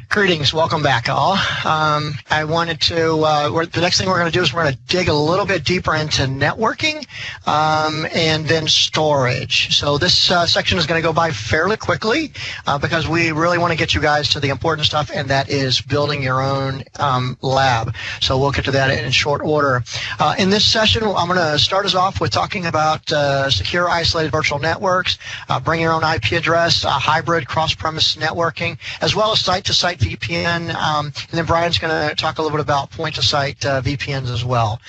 Greetings, welcome back all. I wanted to, the next thing we're going to do is we're going to dig a little bit deeper into networking and then storage. So this section is going to go by fairly quickly because we really want to get you guys to the important stuff, and that is building your own lab. So we'll get to that in short order. In this session, I'm going to start us off with talking about secure isolated virtual networks, bring your own IP address, hybrid cross-premise networking, as well as site-to-site VPN, and then Brian's going to talk a little bit about point-to-site VPNs as well.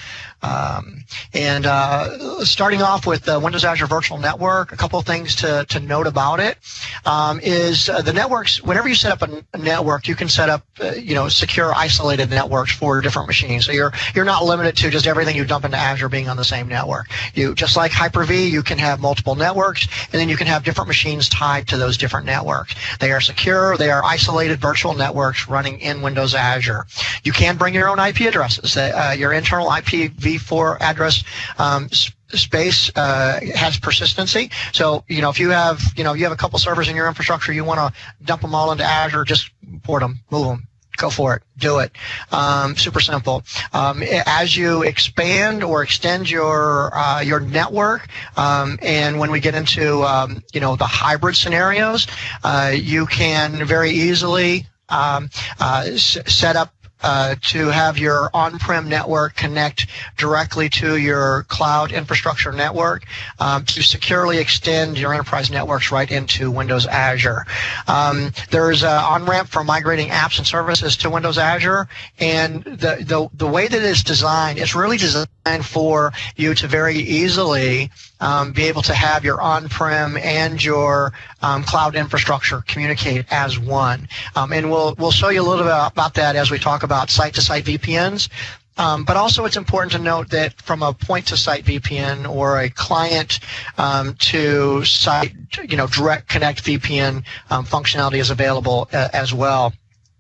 Starting off with Windows Azure Virtual Network, a couple of things to note about it is the networks. Whenever you set up a network, you can set up secure isolated networks for different machines. So you're not limited to just everything you dump into Azure being on the same network. You just like Hyper-V, you can have multiple networks, and then you can have different machines tied to those different networks. They are secure. They are isolated virtual networks running in Windows Azure. You can bring your own IP addresses. Your internal IPv4 address space has persistency. So if you have a couple servers in your infrastructure, you want to dump them all into Azure, just port them, move them. Go for it. Do it. Super simple. As you expand or extend your network, and when we get into the hybrid scenarios, you can very easily set up to have your on-prem network connect directly to your cloud infrastructure network to securely extend your enterprise networks right into Windows Azure. There's an on-ramp for migrating apps and services to Windows Azure, and the way that it's designed, it's really designed for you to very easily be able to have your on-prem and your cloud infrastructure communicate as one. And we'll show you a little bit about that as we talk about site-to-site VPNs. But also it's important to note that from a point-to-site VPN or a client to site, direct connect VPN functionality is available as well.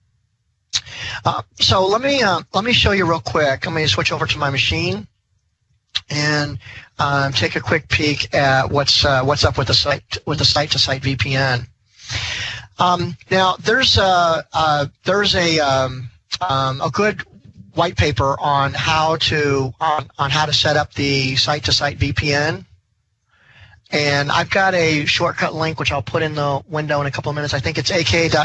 So let me show you real quick. Let me switch over to my machine and take a quick peek at what's up with the site-to-site VPN. Now there's a good white paper on how to set up the site-to-site VPN, and I've got a shortcut link which I'll put in the window in a couple of minutes. I think it's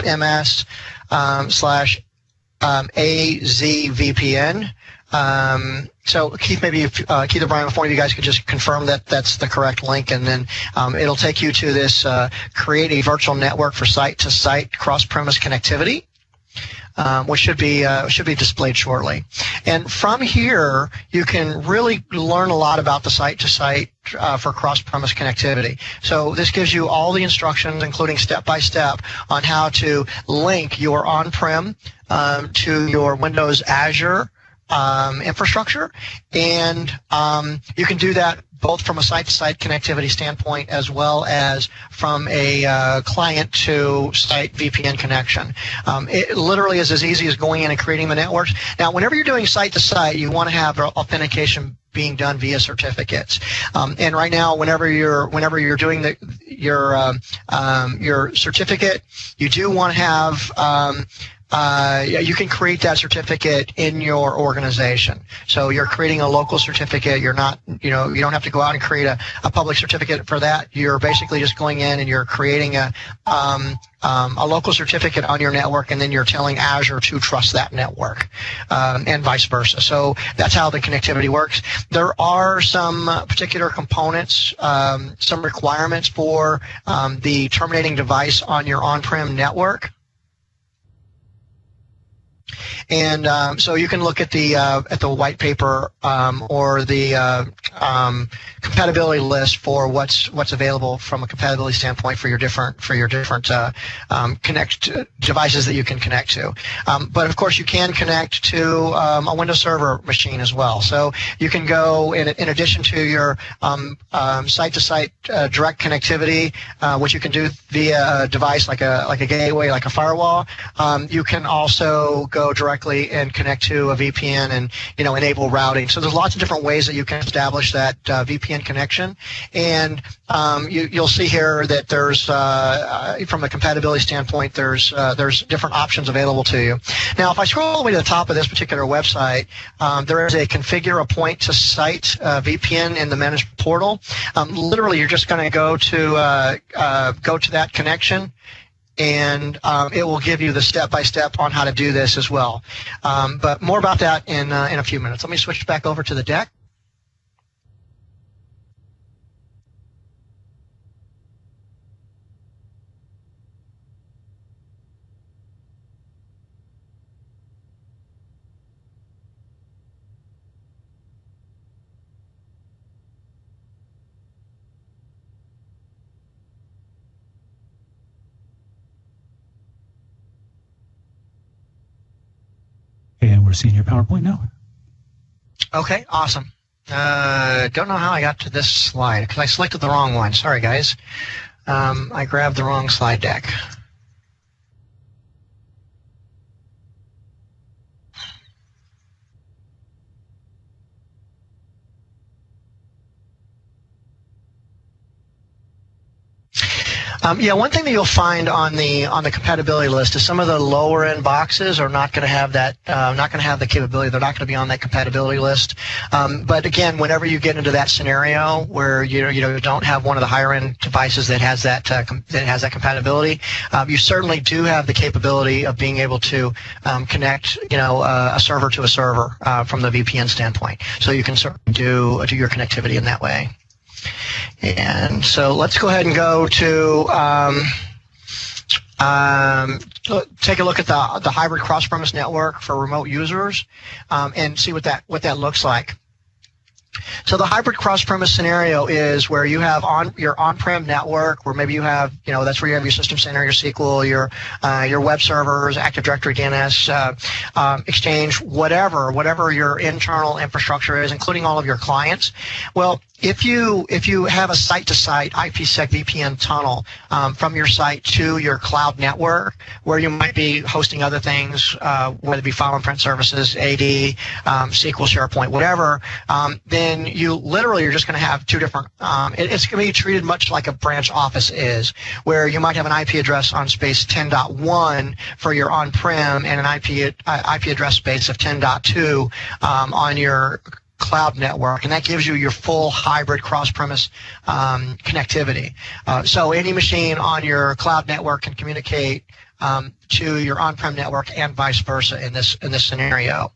ak.ms/azvpn. So Keith, maybe if Keith or Brian, before you guys could just confirm that that's the correct link, and then it'll take you to this create a virtual network for site-to-site cross-premise connectivity, which should be displayed shortly. And from here, you can really learn a lot about the site-to-site for cross-premise connectivity. So this gives you all the instructions, including step-by-step, on how to link your on-prem to your Windows Azure infrastructure, and you can do that both from a site-to-site connectivity standpoint as well as from a client-to-site VPN connection. It literally is as easy as going in and creating the networks. Now, whenever you're doing site-to-site, you want to have authentication being done via certificates. And right now, whenever you're doing your certificate, you do want to have you can create that certificate in your organization. So you're creating a local certificate. You're not, you don't have to go out and create a public certificate for that. You're basically just going in and you're creating a local certificate on your network, and then you're telling Azure to trust that network, and vice versa. So that's how the connectivity works. There are some particular components, some requirements for the terminating device on your on-prem network. And so you can look at the white paper or the compatibility list for what's available from a compatibility standpoint for your different devices that you can connect to. But of course, you can connect to a Windows Server machine as well. So you can go in addition to your site-to-site direct connectivity, which you can do via a device like a gateway, like a firewall. You can also go direct directly and connect to a VPN and enable routing. So there's lots of different ways that you can establish that VPN connection. And you'll see here that there's from a compatibility standpoint, there's different options available to you. Now, if I scroll all the way to the top of this particular website, there is a configure a point to site VPN in the management portal. Literally, you're just going to go to that connection, and it will give you the step-by-step on how to do this as well. But more about that in a few minutes. Let me switch back over to the deck. And we're seeing your PowerPoint now. Okay, awesome. Don't know how I got to this slide because I selected the wrong one. Sorry, guys. I grabbed the wrong slide deck. Yeah, one thing that you'll find on the compatibility list is some of the lower end boxes are not going to have that, not going to have the capability. They're not going to be on that compatibility list. But again, whenever you get into that scenario where you don't have one of the higher end devices that has that compatibility, you certainly do have the capability of being able to connect a server to a server from the VPN standpoint. So you can certainly do your connectivity in that way. And so let's go ahead and go to take a look at the hybrid cross-premise network for remote users and see what that looks like. So the hybrid cross-premise scenario is where you have your on-prem network, where maybe you have, that's where you have your System Center, your SQL, your web servers, Active Directory, DNS, Exchange, whatever your internal infrastructure is, including all of your clients. Well, if you have a site-to-site IPsec VPN tunnel from your site to your cloud network, where you might be hosting other things, whether it be file and print services, AD, SQL, SharePoint, whatever, then you're just going to have two different. It's going to be treated much like a branch office is, where you might have an IP address on space 10.1 for your on-prem and an IP address space of 10.2 on your cloud network, and that gives you your full hybrid cross-premise connectivity. So any machine on your cloud network can communicate to your on-prem network and vice versa in this scenario.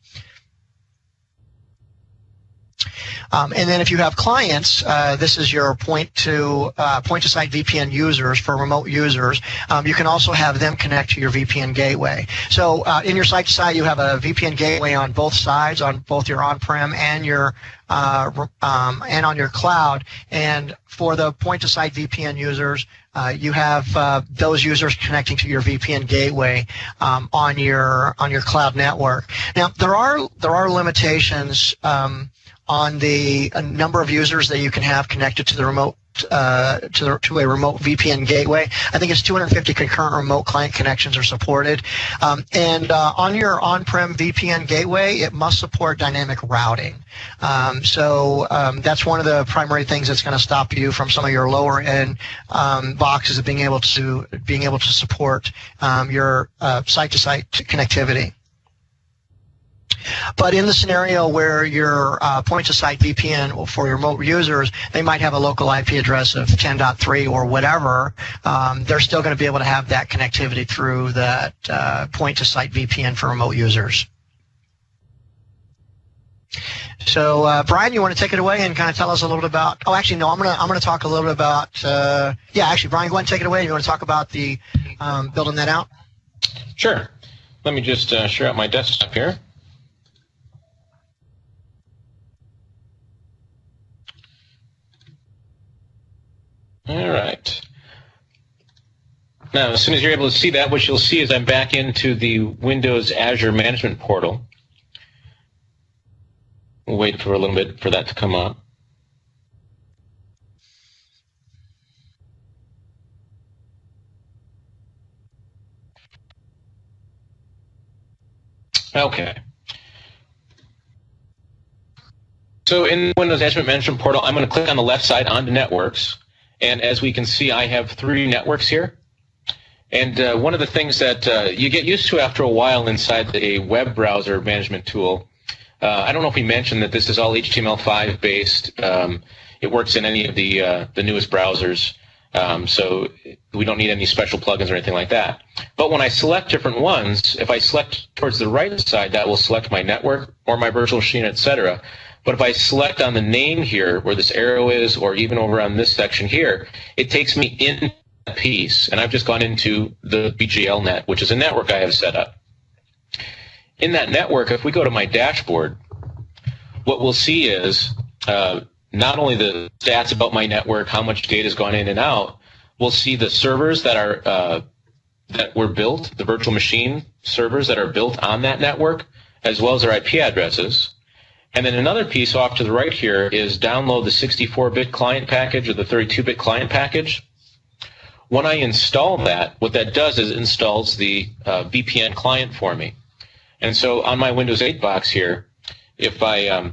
And then if you have clients, this is your point-to-site VPN users for remote users. You can also have them connect to your VPN gateway. So in your site-to-site, you have a VPN gateway on both sides, on both your on-prem and your and on your cloud. And for the point-to-site VPN users, you have those users connecting to your VPN gateway on your cloud network. Now there are limitations on the number of users that you can have connected to the remote to a remote VPN gateway. I think it's 250 concurrent remote client connections are supported, and on your on-prem VPN gateway, it must support dynamic routing. So that's one of the primary things that's going to stop you from some of your lower end boxes of being able to support your site-to-site connectivity. But in the scenario where your point-to-site VPN for your remote users, they might have a local IP address of 10.3 or whatever, they're still going to be able to have that connectivity through that point-to-site VPN for remote users. So, Brian, you want to take it away and kind of tell us a little bit about? Oh, actually, no. I'm gonna talk a little bit about. Yeah, actually, Brian, go ahead and take it away. You want to talk about the building that out? Sure. Let me just share out my desktop here. All right. Now, as soon as you're able to see that, what you'll see is I'm back into the Windows Azure Management portal. We'll wait for a little bit for that to come up. Okay. So in Windows Azure Management Portal, I'm going to click on the left side onto networks. And as we can see, I have 3 networks here. And one of the things that you get used to after a while inside a web browser management tool, I don't know if we mentioned that this is all HTML5 based. It works in any of the newest browsers, so we don't need any special plugins or anything like that. But when I select different ones, if I select towards the right side, that will select my network or my virtual machine, etc. But if I select on the name here, where this arrow is, or even over on this section here, it takes me in that piece, and I've just gone into the BGLnet, which is a network I have set up. In that network, if we go to my dashboard, what we'll see is not only the stats about my network, how much data has gone in and out, we'll see the servers that are that were built, the virtual machine servers that are built on that network, as well as their IP addresses. And then another piece off to the right here is download the 64-bit client package or the 32-bit client package. When I install that, what that does is it installs the VPN client for me. And so on my Windows 8 box here, if I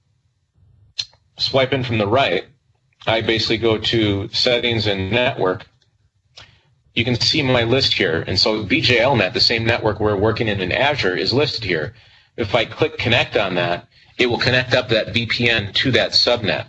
swipe in from the right, I basically go to Settings and Network. You can see my list here. And so BGLnet, the same network we're working in Azure, is listed here. If I click Connect on that, it will connect up that VPN to that subnet.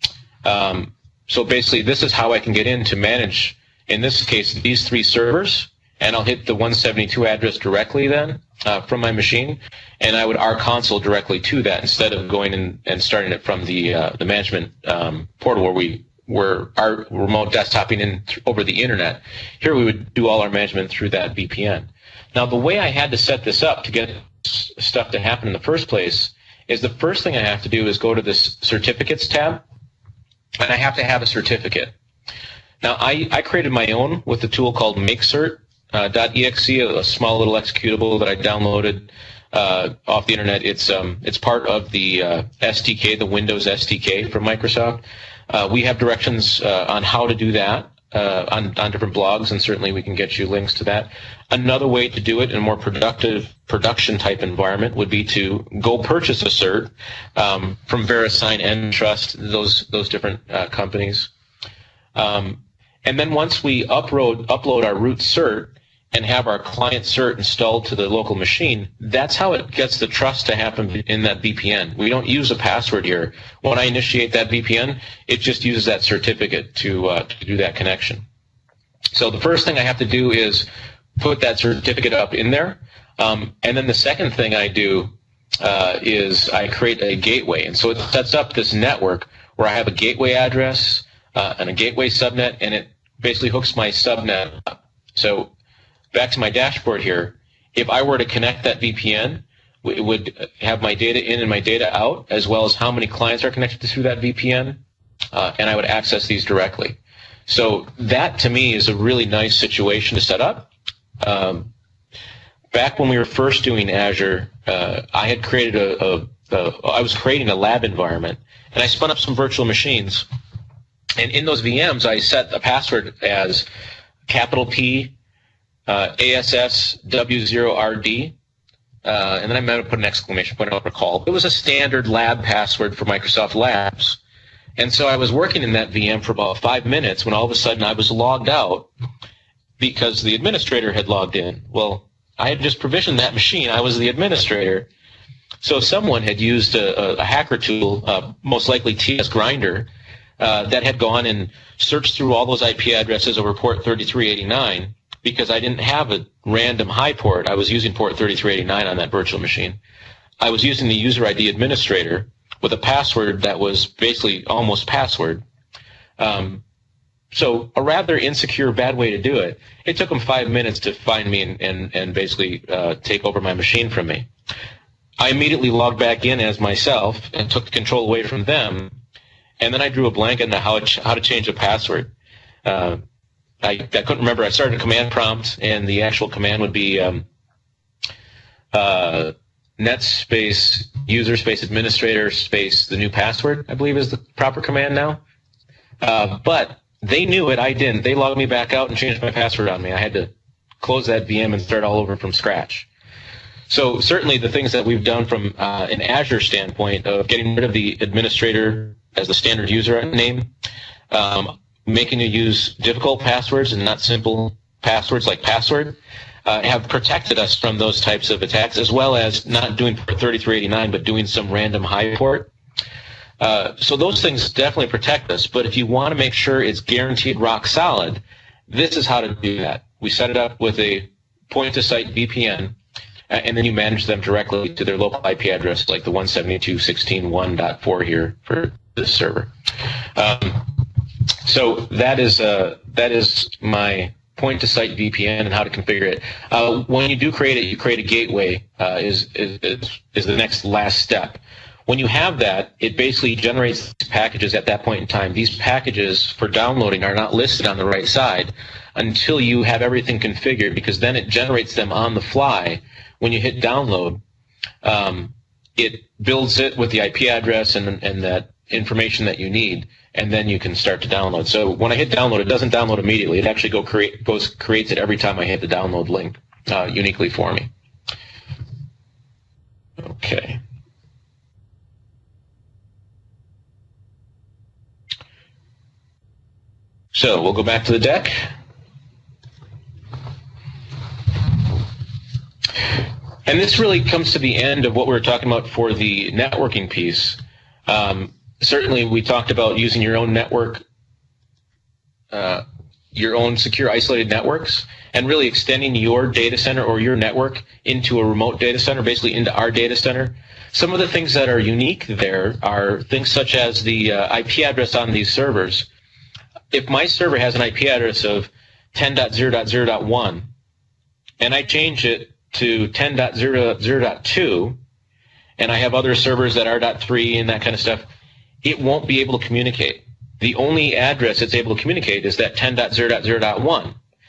So basically, this is how I can get in to manage, in this case, these 3 servers, and I'll hit the 172 address directly then from my machine, and I would rConsole directly to that instead of going in and starting it from the management portal where we're our remote desktoping in over the internet. Here we would do all our management through that VPN. Now, the way I had to set this up to get stuff to happen in the first place is the first thing I have to do is go to this Certificates tab, and I have to have a certificate. Now, I created my own with a tool called MakeCert.exe, a small little executable that I downloaded off the internet. It's part of the SDK, the Windows SDK from Microsoft. We have directions on how to do that on different blogs, and certainly we can get you links to that. Another way to do it in a more productive production-type environment would be to go purchase a cert from VeriSign, Entrust, those different companies. And then once we upload our root cert and have our client cert installed to the local machine, that's how it gets the trust to happen in that VPN. We don't use a password here. When I initiate that VPN, it just uses that certificate to do that connection. So the first thing I have to do is put that certificate up in there. And then the second thing I do is I create a gateway. And so it sets up this network where I have a gateway address and a gateway subnet, and it basically hooks my subnet up. So back to my dashboard here, if I were to connect that VPN, it would have my data in and my data out, as well as how many clients are connected through that VPN, and I would access these directly. So that, to me, is a really nice situation to set up. Back when we were first doing Azure, I had created I was creating a lab environment, and I spun up some virtual machines. And in those VMs, I set a password as capital P, ASS W0RD, and then I might have put an exclamation point, I don't recall. It was a standard lab password for Microsoft Labs. And so I was working in that VM for about 5 minutes when all of a sudden I was logged out because the administrator had logged in. Well, I had just provisioned that machine. I was the administrator. So someone had used a hacker tool, most likely TS Grinder, that had gone and searched through all those IP addresses over port 3389 because I didn't have a random high port. I was using port 3389 on that virtual machine. I was using the user ID administrator with a password that was basically almost password. So a rather insecure, bad way to do it. It took them 5 minutes to find me and basically take over my machine from me. I immediately logged back in as myself and took the control away from them. And then I drew a blank on how to change a password. I couldn't remember. I started a command prompt, and the actual command would be net space user space administrator space the new password, I believe is the proper command now. But they knew it. I didn't. They logged me back out and changed my password on me. I had to close that VM and start all over from scratch. So certainly the things that we've done from an Azure standpoint of getting rid of the administrator as the standard user name, making you use difficult passwords and not simple passwords like password, have protected us from those types of attacks, as well as not doing port 3389, but doing some random high port. So those things definitely protect us, but if you want to make sure it's guaranteed rock solid, this is how to do that. We set it up with a point-to-site VPN, and then you manage them directly to their local IP address, like the 172.16.1.4 here for this server. So that is my point-to-site VPN and how to configure it. When you do create it, you create a gateway is the next last step. When you have that, it basically generates packages at that point in time. These packages for downloading are not listed on the right side until you have everything configured, because then it generates them on the fly. When you hit download, it builds it with the IP address and that information that you need, and then you can start to download. So when I hit download, it doesn't download immediately. It actually creates it every time I hit the download link uniquely for me. Okay. So we'll go back to the deck. And this really comes to the end of what we were talking about for the networking piece. Certainly, we talked about using your own network, your own secure isolated networks, and really extending your data center or your network into a remote data center, basically into our data center. Some of the things that are unique there are things such as the IP address on these servers. If my server has an IP address of 10.0.0.1 and I change it to 10.0.0.2 and I have other servers that are .3 and that kind of stuff, it won't be able to communicate. The only address it's able to communicate is that 10.0.0.1.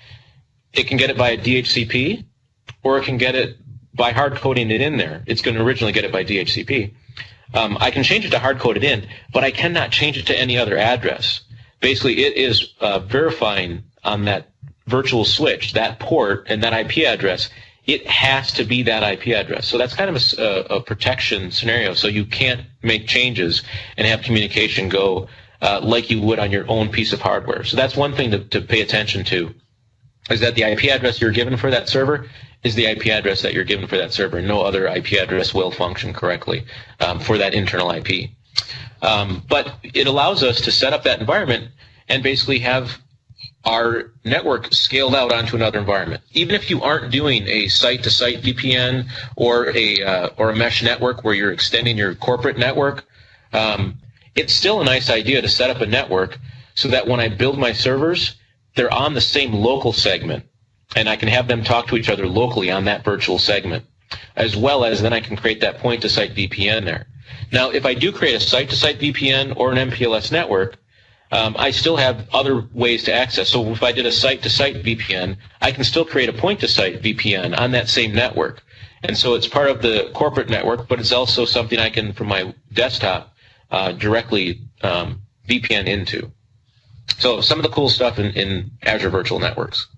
It can get it by a DHCP, or it can get it by hard-coding it in there. It's going to originally get it by DHCP. I can change it to hard-coded in, but I cannot change it to any other address. Basically, it is verifying on that virtual switch, that port and that IP address. It has to be that IP address. So that's kind of a protection scenario. So you can't make changes and have communication go like you would on your own piece of hardware. So that's one thing to pay attention to, is that the IP address you're given for that server is the IP address that you're given for that server. No other IP address will function correctly for that internal IP. But it allows us to set up that environment and basically have our network scaled out onto another environment. Even if you aren't doing a site-to-site VPN or a mesh network where you're extending your corporate network, it's still a nice idea to set up a network so that when I build my servers, they're on the same local segment, and I can have them talk to each other locally on that virtual segment, as well as then I can create that point-to-site VPN there. Now, if I do create a site-to-site VPN or an MPLS network, I still have other ways to access. So if I did a site-to-site VPN, I can still create a point-to-site VPN on that same network. And so it's part of the corporate network, but it's also something I can, from my desktop, directly VPN into. So some of the cool stuff in Azure Virtual Networks.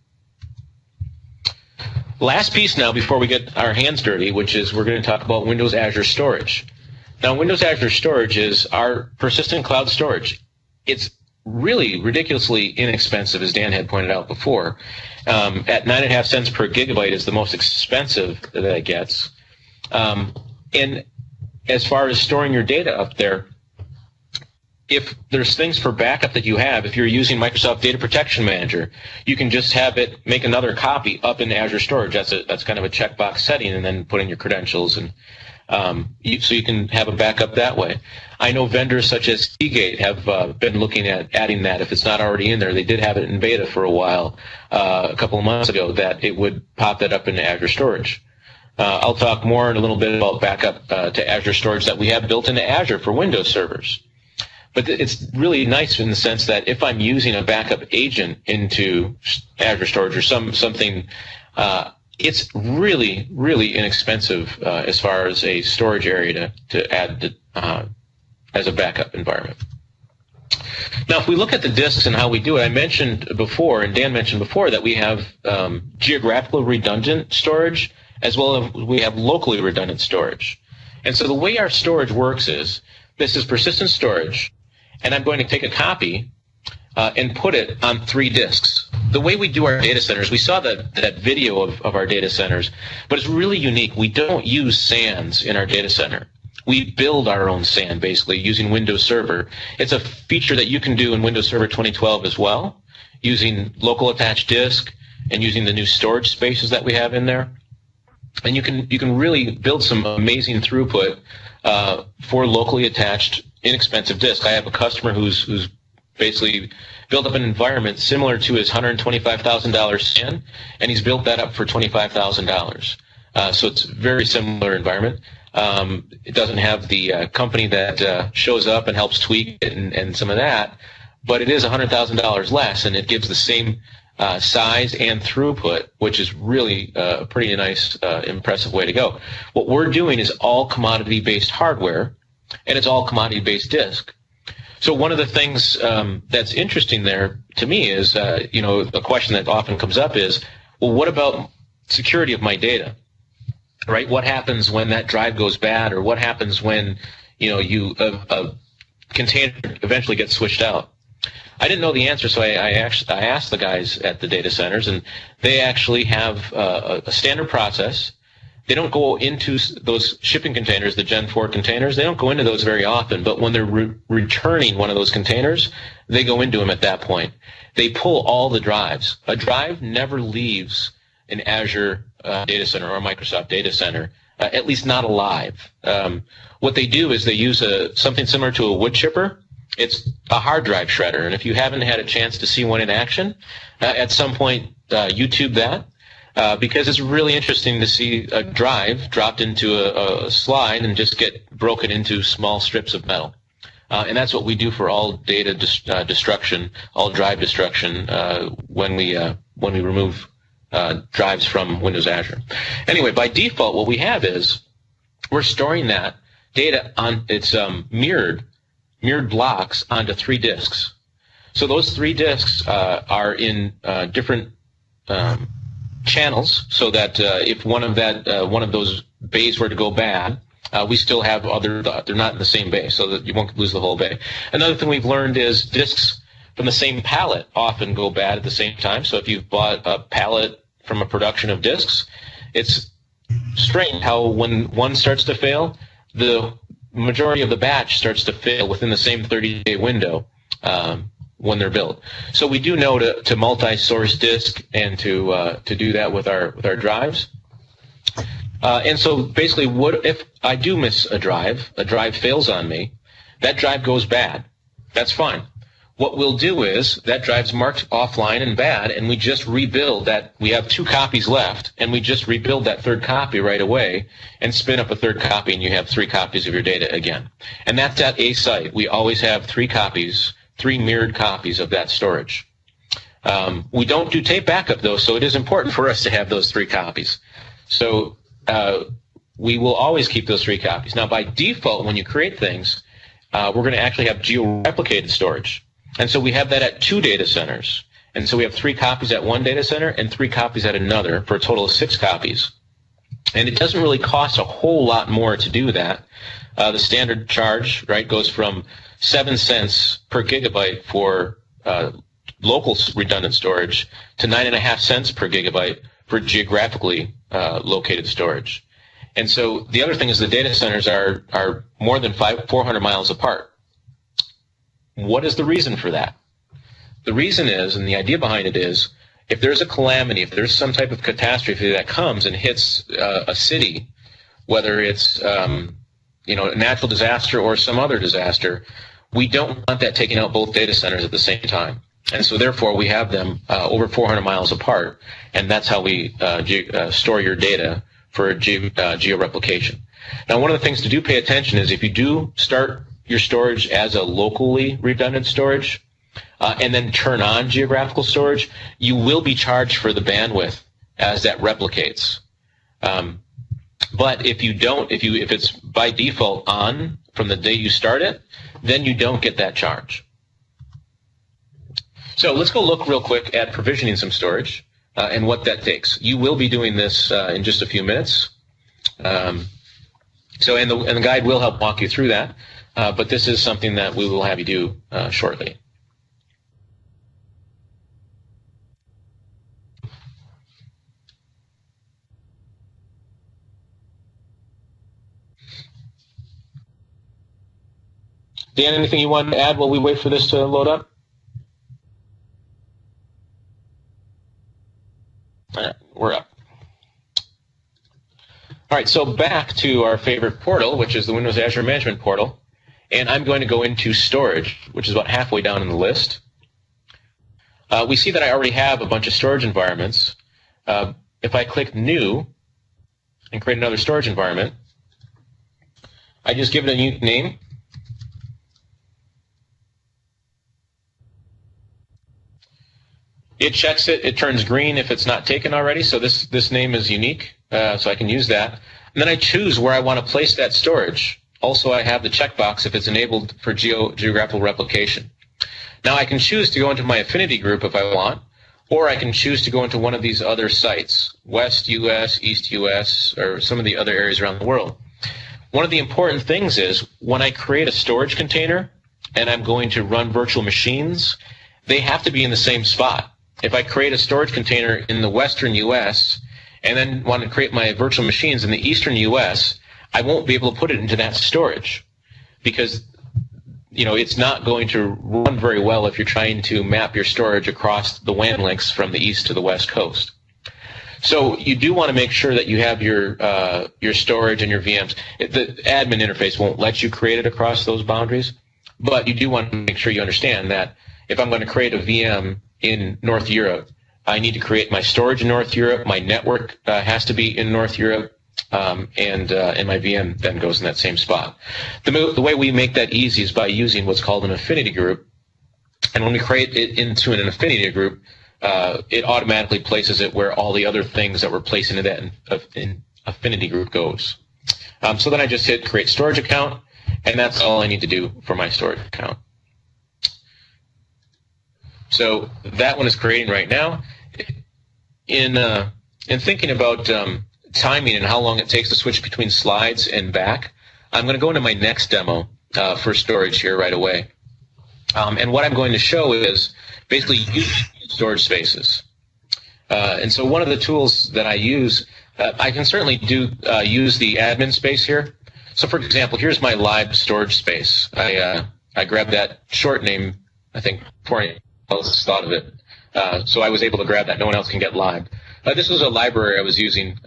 Last piece now before we get our hands dirty, which is we're going to talk about Windows Azure Storage. Now, Windows Azure Storage is our persistent cloud storage. It's really ridiculously inexpensive, as Dan had pointed out before. At 9.5 cents per gigabyte is the most expensive that it gets. And as far as storing your data up there, if there's things for backup that you have, if you're using Microsoft Data Protection Manager, you can just have it make another copy up in Azure Storage. That's kind of a checkbox setting, and then put in your credentials, and so you can have a backup that way. I know vendors such as Seagate have been looking at adding that if it's not already in there. They did have it in beta for a while, a couple of months ago, that it would pop that up into Azure Storage. I'll talk more in a little bit about backup to Azure Storage that we have built into Azure for Windows servers. But it's really nice in the sense that if I'm using a backup agent into Azure Storage or something, it's really, really inexpensive as far as a storage area to add as a backup environment. Now, if we look at the disks and how we do it, I mentioned before, and Dan mentioned before, that we have geographical redundant storage as well as we have locally redundant storage. And so the way our storage works is, this is persistent storage, and I'm going to take a copy and put it on 3 disks. The way we do our data centers, we saw that video of our data centers, but it's really unique. We don't use SANs in our data center. We build our own SAN, basically, using Windows Server. It's a feature that you can do in Windows Server 2012 as well, using local attached disk and using the new storage spaces that we have in there. And you can really build some amazing throughput for locally attached, inexpensive disk. I have a customer who's basically built up an environment similar to his $125,000 SAN, and he's built that up for $25,000. So it's a very similar environment. It doesn't have the company that shows up and helps tweak it and some of that, but it is $100,000 less, and it gives the same size and throughput, which is really a pretty nice, impressive way to go. What we're doing is all commodity-based hardware, and it's all commodity-based disk. So one of the things that's interesting there to me is, a question that often comes up is, well, what about security of my data? Right? What happens when that drive goes bad, or what happens when a container eventually gets switched out? I didn't know the answer, so I asked the guys at the data centers, and they actually have a standard process. They don't go into those shipping containers, the Gen 4 containers. They don't go into those very often, but when they're returning one of those containers, they go into them at that point. They pull all the drives. A drive never leaves an Azure data center or a Microsoft data center, at least not alive. What they do is they use something similar to a wood chipper. It's a hard drive shredder, and if you haven't had a chance to see one in action, at some point YouTube that, because it's really interesting to see a drive dropped into a slide and just get broken into small strips of metal. And that's what we do for all data destruction, all drive destruction when we remove drives from Windows Azure. Anyway, by default, what we have is we're storing that data on its mirrored blocks onto 3 disks. So those 3 disks are in different channels, so that if one of those bays were to go bad, we still have they're not in the same bay, so that you won't lose the whole bay. Another thing we've learned is disks from the same pallet often go bad at the same time. So if you've bought a pallet from a production of disks, it's strange how when one starts to fail, the majority of the batch starts to fail within the same 30-day window when they're built. So we do know to multi-source disk and to do that with our drives. And so basically, what if I do miss a drive fails on me, that drive goes bad. That's fine. What we'll do is that drive's marked offline and bad, and we just rebuild that. We have 2 copies left, and we just rebuild that 3rd copy right away and spin up a 3rd copy, and you have 3 copies of your data again. And that's at a site. We always have 3 copies, 3 mirrored copies of that storage. We don't do tape backup, though, so it is important for us to have those 3 copies. So we will always keep those 3 copies. Now, by default, when you create things, we're going to actually have geo-replicated storage. And so we have that at 2 data centers. And so we have 3 copies at one data center and 3 copies at another for a total of 6 copies. And it doesn't really cost a whole lot more to do that. The standard charge, right, goes from 7 cents per gigabyte for local redundant storage to 9.5 cents per gigabyte for geographically located storage. And so the other thing is the data centers are more than 400 miles apart. What is the reason for that? The reason is, and the idea behind it is, if there's a calamity, if there's some type of catastrophe that comes and hits a city, whether it's a natural disaster or some other disaster, we don't want that taking out both data centers at the same time. And so therefore we have them over 400 miles apart, and that's how we store your data for geo-replication. Now, one of the things to do pay attention is if you do start your storage as a locally redundant storage, and then turn on geographical storage, you will be charged for the bandwidth as that replicates. But if you don't, if it's by default on from the day you start it, then you don't get that charge. So let's go look real quick at provisioning some storage. and what that takes. You will be doing this in just a few minutes. And the guide will help walk you through that, but this is something that we will have you do shortly. Dan, anything you want to add while we wait for this to load up? All right, we're up. All right, so back to our favorite portal, which is the Windows Azure Management portal, and I'm going to go into storage, which is about halfway down in the list. We see that I already have a bunch of storage environments. If I click New and create another storage environment, I just give it a new name. It checks it. It turns green if it's not taken already, so this name is unique, so I can use that. And then I choose where I want to place that storage. Also, I have the checkbox if it's enabled for geographical replication. Now, I can choose to go into my affinity group if I want, or I can choose to go into one of these other sites, West US, East US, or some of the other areas around the world. One of the important things is when I create a storage container and I'm going to run virtual machines, they have to be in the same spot. If I create a storage container in the Western US and then want to create my virtual machines in the Eastern US, I won't be able to put it into that storage because it's not going to run very well if you're trying to map your storage across the WAN links from the east to the west coast. So you do want to make sure that you have your storage and your VMs. The admin interface won't let you create it across those boundaries, but you do want to make sure you understand that if I'm going to create a VM in North Europe, I need to create my storage in North Europe, my network has to be in North Europe, and my VM then goes in that same spot. The way we make that easy is by using what's called an affinity group, and when we create it into an affinity group, it automatically places it where all the other things that we're placing in that affinity group goes. So then I just hit create storage account, and that's all I need to do for my storage account. So that one is creating right now. In thinking about timing and how long it takes to switch between slides and back, I'm going to go into my next demo for storage here right away. And what I'm going to show is basically use storage spaces. And so one of the tools that I use, I can certainly use the admin space here. So for example, here's my live storage space. I grabbed that short name, I think, before I else thought of it. So I was able to grab that. No one else can get live. This was a library I was using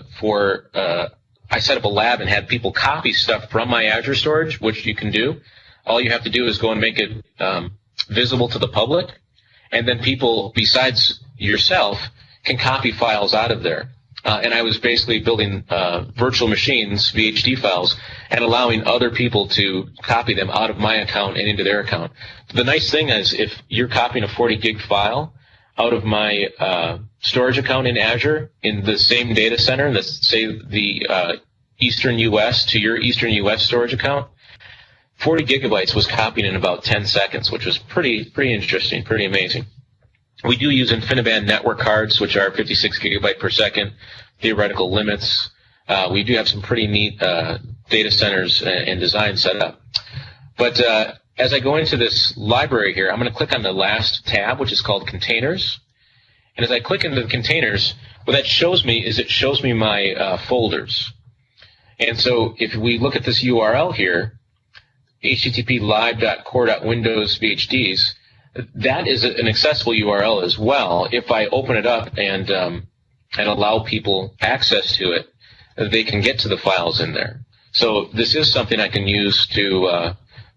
I set up a lab and had people copy stuff from my Azure storage, which you can do. All you have to do is go and make it visible to the public, and then people, besides yourself, can copy files out of there. And I was basically building virtual machines, VHD files, and allowing other people to copy them out of my account and into their account. The nice thing is if you're copying a 40 gig file out of my storage account in Azure in the same data center, let's say the Eastern US to your Eastern US storage account, 40 gigabytes was copied in about 10 seconds, which was pretty interesting, pretty amazing. We do use InfiniBand network cards, which are 56 gigabyte per second, theoretical limits. We do have some pretty neat data centers and design set up. But as I go into this library here, I'm going to click on the last tab, which is called Containers. And as I click into the containers, what that shows me is it shows me my folders. And so if we look at this URL here, http live.core.windows VHDs, that is an accessible URL as well. If I open it up and allow people access to it, they can get to the files in there. So this is something I can use to,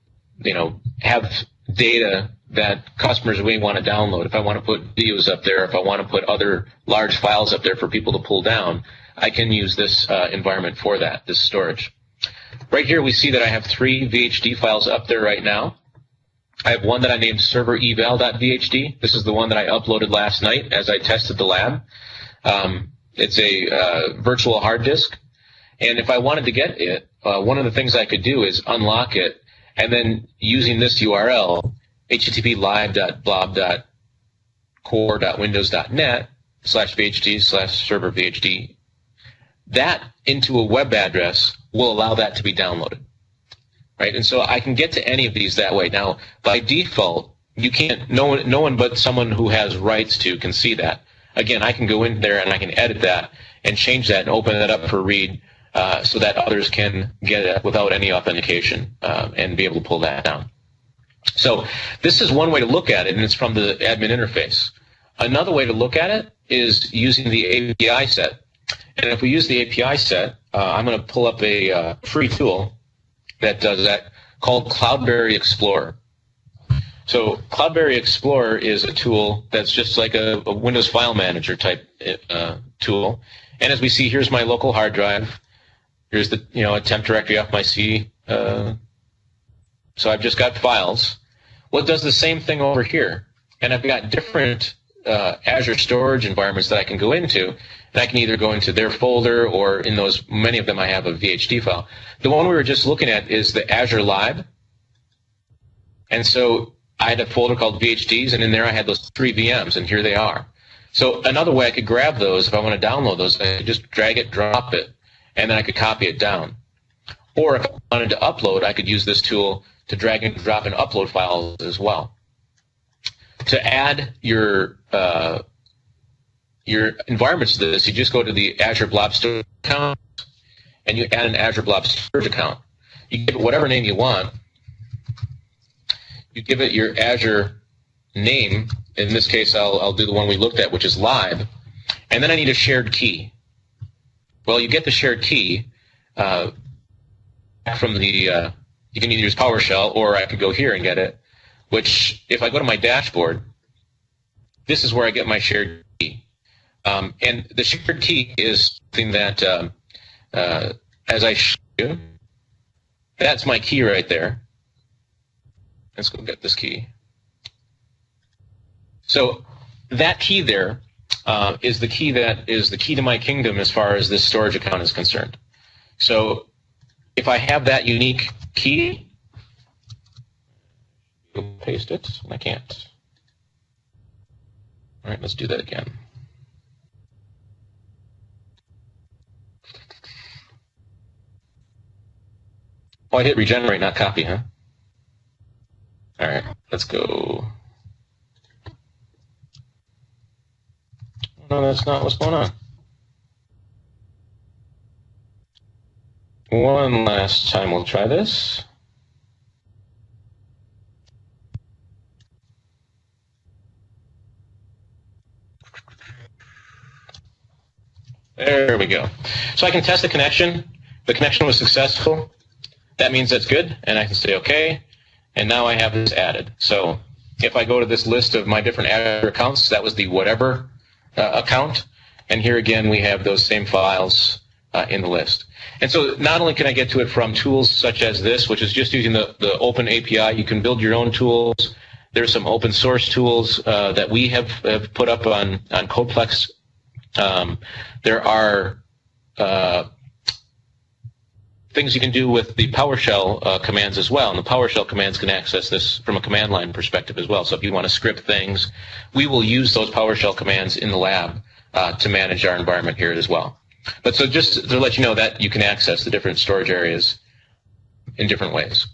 have data that customers may want to download. If I want to put videos up there, if I want to put other large files up there for people to pull down, I can use this environment for that, this storage. Right here we see that I have 3 VHD files up there right now. I have one that I named server eval.vhd. This is the one that I uploaded last night as I tested the lab. It's a virtual hard disk. And if I wanted to get it, one of the things I could do is unlock it, and then using this URL, http live.blob.core.windows.net, /VHD/server VHD, that into a web address will allow that to be downloaded, right? And so I can get to any of these that way. Now, by default, you can't. No one but someone who has rights to can see that. Again, I can go in there and I can edit that and change that and open that up for read so that others can get it without any authentication and be able to pull that down. So this is one way to look at it, and it's from the admin interface. Another way to look at it is using the API set. And if we use the API set, I'm going to pull up a free tool that does that called Cloudberry Explorer. So Cloudberry Explorer is a tool that's just like a Windows File Manager type tool. And as we see, here's my local hard drive. Here's the a temp directory off my C. So I've just got files. Well, it does the same thing over here. And I've got different Azure storage environments that I can go into. And I can either go into their folder, or in those, many of them I have a VHD file. The one we were just looking at is the Azure Lib. And so I had a folder called VHDs, and in there I had those 3 VMs, and here they are. So another way I could grab those, if I want to download those, I could just drag it, drop it, and then I could copy it down. Or if I wanted to upload, I could use this tool to drag and drop and upload files as well. To add your environments to this, you just go to the Azure Blob Storage account, and you add an Azure Blob Storage account. You give it whatever name you want. You give it your Azure name. In this case, I'll do the one we looked at, which is Lib. And then I need a shared key. Well, you get the shared key from the, you can either use PowerShell, or I could go here and get it, which if I go to my dashboard, this is where I get my shared key. And the shared key is something that, as I show you, that's my key right there. Let's go get this key. So that key there is the key that is the key to my kingdom as far as this storage account is concerned. So if I have that unique key, paste it, and I can't. All right, let's do that again. Oh, I hit regenerate, not copy, huh? All right, let's go. No, that's not what's going on. One last time we'll try this. There we go. So I can test the connection. The connection was successful. That means that's good, and I can say OK. And now I have this added. So if I go to this list of my different Azure accounts, that was the whatever account. And here again, we have those same files in the list. And so not only can I get to it from tools such as this, which is just using the open API, you can build your own tools. There's some open source tools that we have put up on Codeplex. There are things you can do with the PowerShell commands as well, and the PowerShell commands can access this from a command line perspective as well. So if you want to script things, we will use those PowerShell commands in the lab to manage our environment here as well. But so just to let you know that you can access the different storage areas in different ways.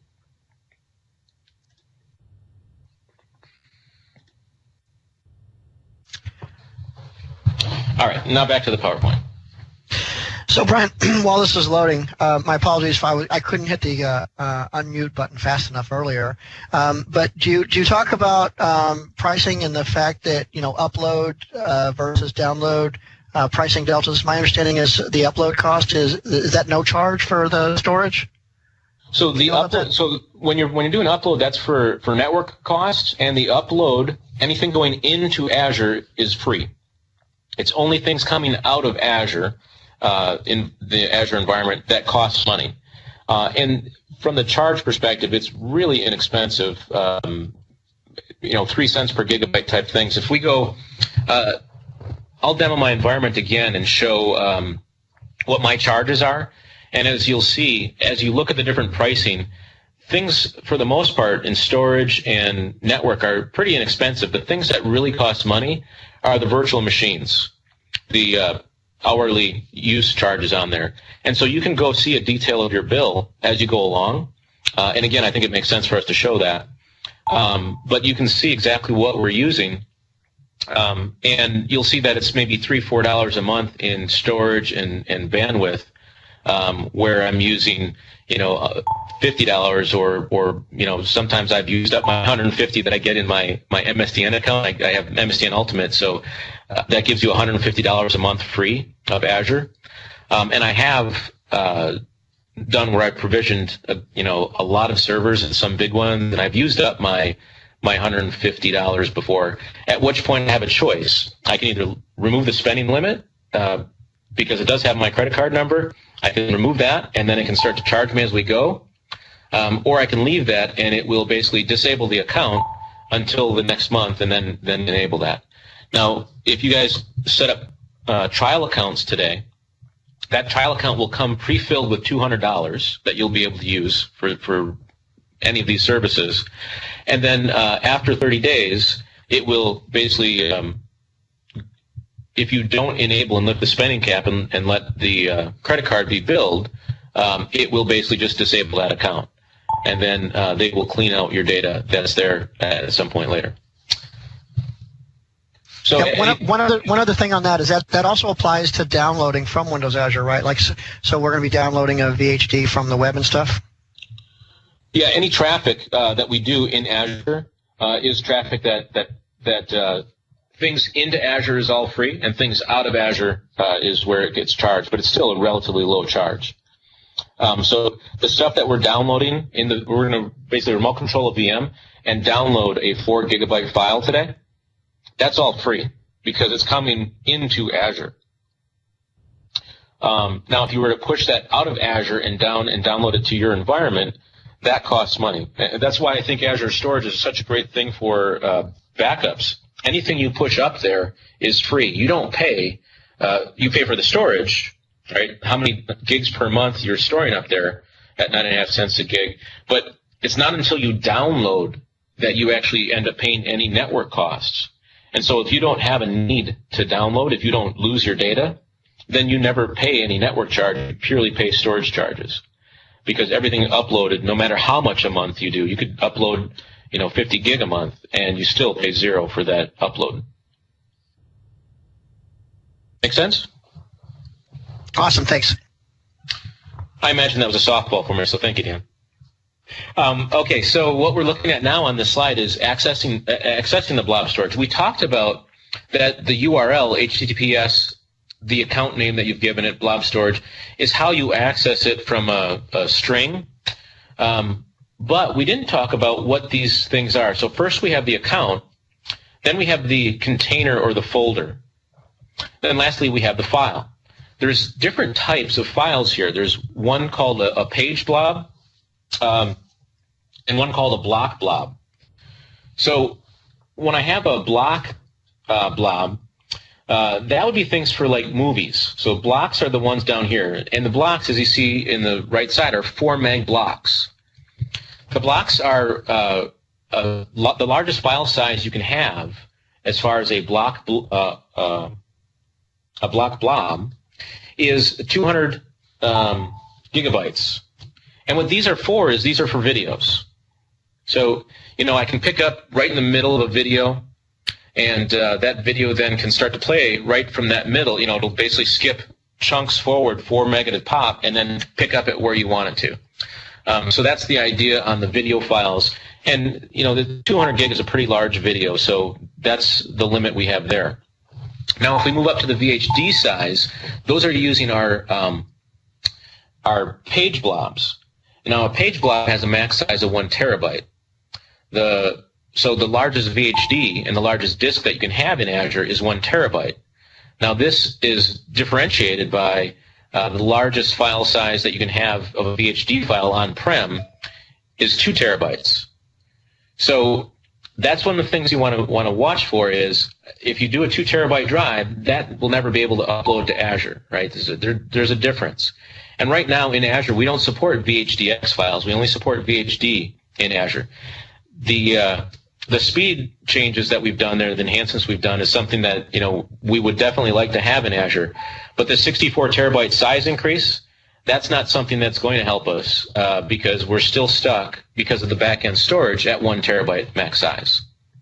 All right, now back to the PowerPoint. So, Brian, while this is loading, my apologies if I couldn't hit the unmute button fast enough earlier. But do you talk about pricing and the fact that upload versus download pricing deltas? My understanding is the upload cost is that no charge for the storage? So the upload. So when you're doing upload, that's for network costs, and the upload, anything going into Azure is free. It's only things coming out of Azure. In the Azure environment that costs money. And from the charge perspective, it's really inexpensive, 3 cents per gigabyte type things. If we go, I'll demo my environment again and show what my charges are. And as you'll see, as you look at the different pricing, things, for the most part, in storage and network are pretty inexpensive. The things that really cost money are the virtual machines, the hourly use charges on there. And so you can go see a detail of your bill as you go along. And again, I think it makes sense for us to show that. But you can see exactly what we're using. And you'll see that it's maybe $3, $4 a month in storage and bandwidth, where I'm using, $50 or sometimes I've used up my $150 that I get in my MSDN account. I have MSDN Ultimate, so that gives you $150 a month free of Azure. And I have done where I provisioned a lot of servers and some big ones, and I've used up my $150 before, at which point I have a choice. I can either remove the spending limit because it does have my credit card number. I can remove that, and then it can start to charge me as we go. Or I can leave that, and it will basically disable the account until the next month, and then enable that. Now, if you guys set up trial accounts today, that trial account will come pre-filled with $200 that you'll be able to use for any of these services. And then after 30 days, it will basically, if you don't enable and lift the spending cap and let the credit card be billed, it will basically just disable that account. And then they will clean out your data that's there at some point later. So yeah, one other thing on that is that also applies to downloading from Windows Azure, right? Like, so we're going to be downloading a VHD from the web and stuff? Yeah, any traffic that we do in Azure is traffic that things into Azure is all free, and things out of Azure is where it gets charged, but it's still a relatively low charge. So the stuff that we're downloading, we're going to basically remote control a VM and download a 4 gigabyte file today. That's all free because it's coming into Azure. Now, if you were to push that out of Azure and download it to your environment, that costs money. That's why I think Azure Storage is such a great thing for backups. Anything you push up there is free. You don't pay. You pay for the storage, right? How many gigs per month you're storing up there at 9.5 cents a gig. But it's not until you download that you actually end up paying any network costs. And so if you don't have a need to download, if you don't lose your data, then you never pay any network charge. You purely pay storage charges. Because everything uploaded, no matter how much a month you do, you could upload 50 gig a month, and you still pay $0 for that upload. Make sense? Awesome, thanks. I imagine that was a softball for me, so thank you, Dan. Okay, so what we're looking at now on this slide is accessing the blob storage. We talked about that the URL, HTTPS, the account name that you've given it, blob storage, is how you access it from a string. But we didn't talk about what these things are. So first we have the account, then we have the container or the folder. Then lastly we have the file. There's different types of files here. There's one called a page blob, and one called a block blob. So when I have a block blob, that would be things for like movies. So blocks are the ones down here. And the blocks, as you see in the right side, are 4 meg blocks. The blocks are the largest file size you can have as far as a block blob is 200 gigabytes. And what these are for is these are for videos. So, I can pick up right in the middle of a video, and that video then can start to play right from that middle. It'll basically skip chunks forward 4 meg at a pop and then pick up it where you want it to. So that's the idea on the video files. And, the 200 gig is a pretty large video, so that's the limit we have there. Now, if we move up to the VHD size, those are using our page blobs. Now, a page blob has a max size of 1 terabyte. So the largest VHD and the largest disk that you can have in Azure is 1 terabyte. Now, this is differentiated by the largest file size that you can have of a VHD file on-prem is 2 terabytes. So that's one of the things you want to watch for is if you do a 2 terabyte drive, that will never be able to upload to Azure, right? There's a difference. And right now in Azure, we don't support VHDX files. We only support VHD in Azure. The speed changes that we've done there, the enhancements we've done, is something that we would definitely like to have in Azure. But the 64 terabyte size increase, that's not something that's going to help us because we're still stuck because of the back-end storage at 1 terabyte max size.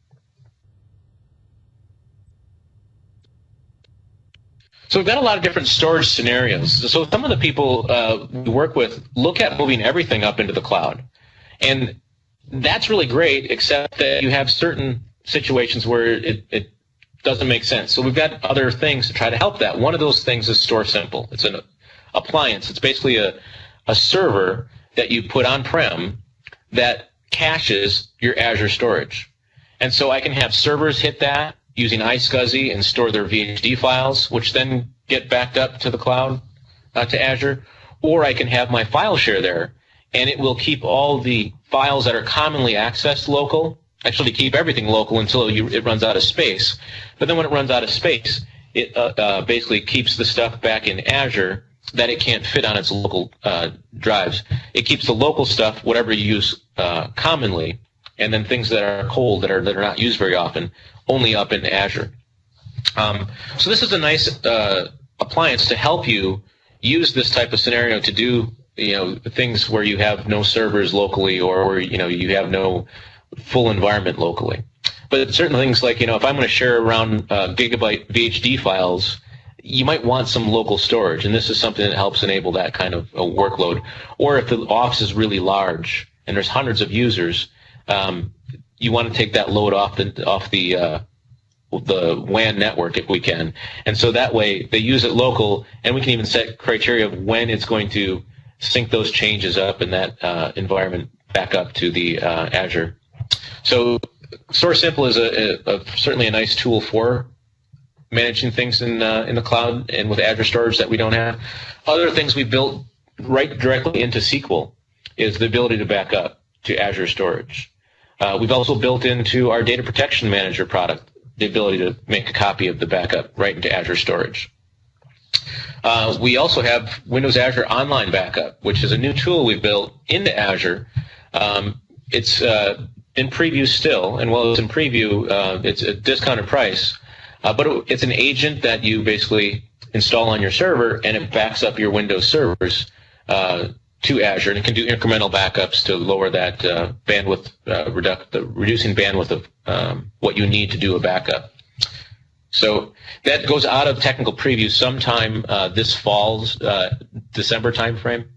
So we've got a lot of different storage scenarios. So some of the people we work with look at moving everything up into the cloud. And that's really great, except that you have certain situations where it doesn't make sense. So we've got other things to try to help that. One of those things is Store Simple. It's an appliance. It's basically a server that you put on-prem that caches your Azure storage. And so I can have servers hit that using iSCSI and store their VHD files, which then get backed up to the cloud, to Azure. Or I can have my file share there, and it will keep all the files that are commonly accessed local, actually keep everything local until it runs out of space. But then when it runs out of space, it basically keeps the stuff back in Azure that it can't fit on its local drives. It keeps the local stuff, whatever you use commonly, and then things that are cold, that are not used very often, only up in Azure. So this is a nice appliance to help you use this type of scenario to do things where you have no servers locally, or where you have no full environment locally. But certain things like if I'm going to share around gigabyte VHD files, you might want some local storage, and this is something that helps enable that kind of a workload. Or if the office is really large and there's hundreds of users, you want to take that load off the WAN network if we can, and so that way they use it local, and we can even set criteria of when it's going to sync those changes up in that environment back up to the Azure. So Store Simple is certainly a nice tool for managing things in the cloud and with Azure storage that we don't have. Other things we built right directly into SQL is the ability to back up to Azure storage. We've also built into our Data Protection Manager product the ability to make a copy of the backup right into Azure storage. We also have Windows Azure Online Backup, which is a new tool we built into Azure. It's in preview still, and while it's in preview, it's a discounted price, but it's an agent that you basically install on your server, and it backs up your Windows servers to Azure, and it can do incremental backups to lower that bandwidth, reducing bandwidth of what you need to do a backup. So that goes out of technical preview sometime this fall's December timeframe.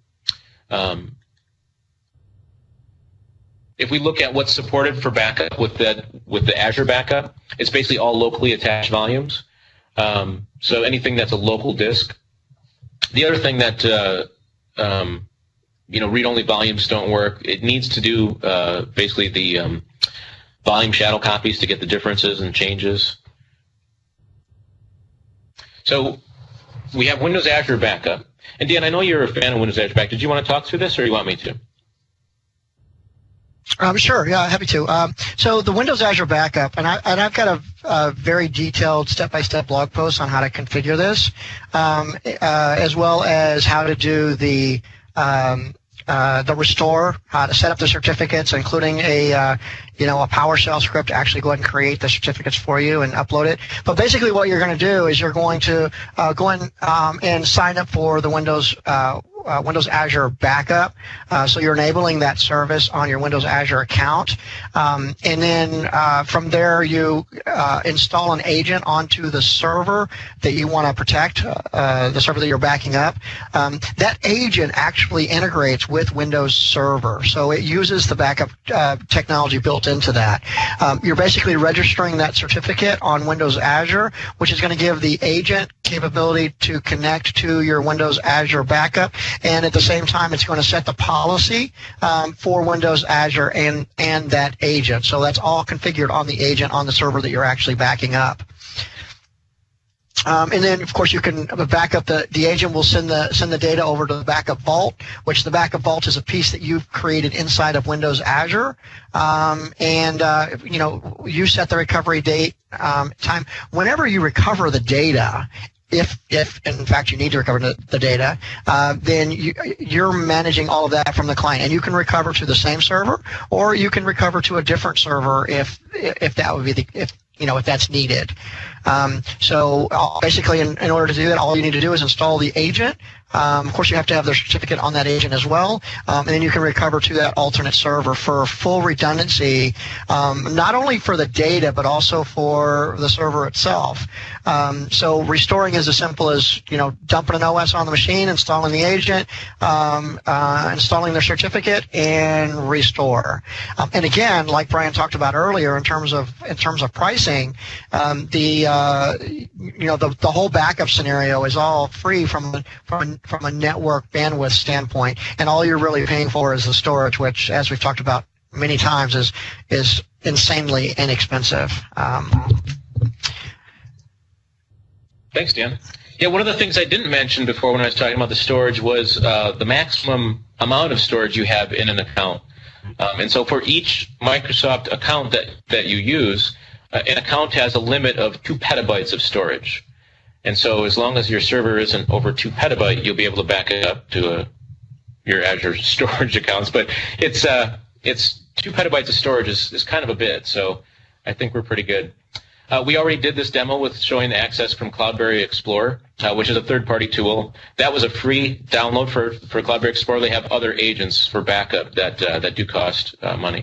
If we look at what's supported for backup with the Azure backup, it's basically all locally attached volumes. So anything that's a local disk. The other thing that read-only volumes don't work. It needs to do basically the volume shadow copies to get the differences and changes. So we have Windows Azure Backup. And Dan, I know you're a fan of Windows Azure Backup. Did you want to talk through this, or do you want me to? Sure, yeah, happy to. So the Windows Azure Backup, and I've got a very detailed step-by-step blog post on how to configure this, as well as how to do the restore, how to set up the certificates, including a PowerShell script to actually go ahead and create the certificates for you and upload it. But basically what you're going to do is you're going to go in and sign up for the Windows Azure Backup. So you're enabling that service on your Windows Azure account. And then from there you install an agent onto the server that you want to protect, the server that you're backing up. That agent actually integrates with Windows Server. So it uses the backup technology built into that. You're basically registering that certificate on Windows Azure, which is going to give the agent capability to connect to your Windows Azure Backup. And at the same time, it's going to set the policy for Windows Azure and that agent. So that's all configured on the agent on the server that you're actually backing up. And then, of course, you can back up the agent will send the data over to the backup vault, which the backup vault is a piece that you've created inside of Windows Azure. You set the recovery date, time. Whenever you recover the data, if in fact you need to recover the data, then you're managing all of that from the client, and you can recover to the same server, or you can recover to a different server if that would be if that's needed. So basically, in order to do that, all you need to do is install the agent. Of course, you have to have the certificate on that agent as well, and then you can recover to that alternate server for full redundancy, not only for the data but also for the server itself. So restoring is as simple as dumping an OS on the machine, installing the agent, installing their certificate, and restore. And again, like Brian talked about earlier, in terms of pricing, the whole backup scenario is all free from a network bandwidth standpoint, and all you're really paying for is the storage, which, as we've talked about many times, is insanely inexpensive. Thanks, Dan. Yeah, one of the things I didn't mention before when I was talking about the storage was the maximum amount of storage you have in an account. And so for each Microsoft account that you use, an account has a limit of 2 petabytes of storage. And so as long as your server isn't over 2 petabyte, you'll be able to back it up to your Azure storage accounts. But it's 2 petabytes of storage is kind of a bit, so I think we're pretty good. We already did this demo with showing the access from Cloudberry Explorer, which is a third-party tool. That was a free download for Cloudberry Explorer. They have other agents for backup that do cost money.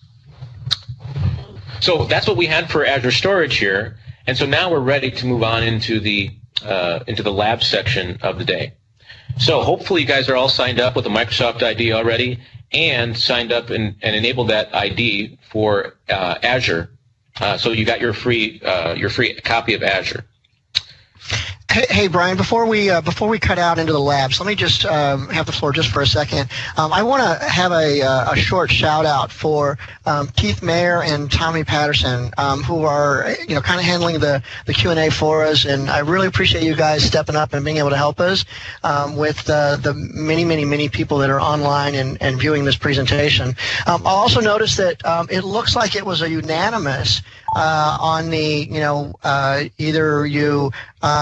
So that's what we had for Azure Storage here. And so now we're ready to move on into the lab section of the day. So hopefully you guys are all signed up with a Microsoft ID already and signed up and enabled that ID for Azure. So you got your free copy of Azure. Hey, Brian, before we cut out into the labs, let me just have the floor just for a second. I want to have a short shout out for Keith Mayer and Tommy Patterson, who are kind of handling the Q&A for us, and I really appreciate you guys stepping up and being able to help us with the many people that are online and viewing this presentation. I'll also notice that it looks like it was a unanimous on the either you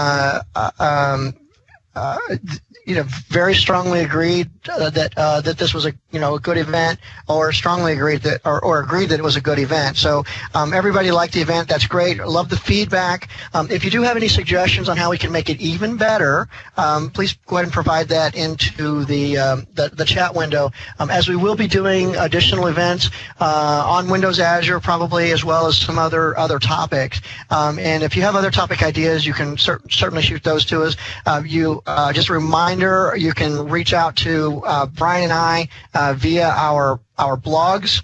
very strongly agreed that this was a good event, or strongly agreed that or agreed that it was a good event. So everybody liked the event. That's great. Love the feedback. If you do have any suggestions on how we can make it even better, please go ahead and provide that into the chat window, as we will be doing additional events on Windows Azure probably, as well as some other topics. And if you have other topic ideas, you can certainly shoot those to us. Just a reminder, you can reach out to Brian and I via our blogs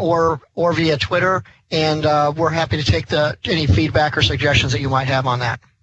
or via Twitter, and we're happy to take any feedback or suggestions that you might have on that.